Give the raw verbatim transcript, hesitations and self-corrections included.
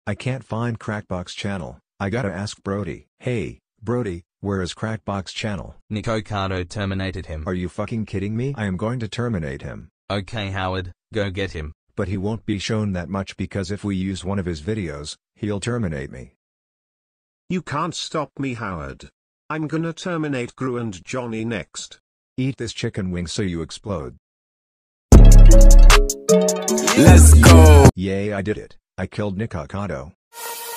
I can't find Kracc Bacc's channel. I gotta ask Brody. Hey, Brody, where is Kracc Bacc's channel? Nikocado terminated him. Are you fucking kidding me? I am going to terminate him. Okay Howard, go get him. But he won't be shown that much because if we use one of his videos, he'll terminate me. You can't stop me, Howard. I'm gonna terminate Gru and Johnny next. Eat this chicken wing so you explode. Let's go! Yay, I did it. I killed nikocado.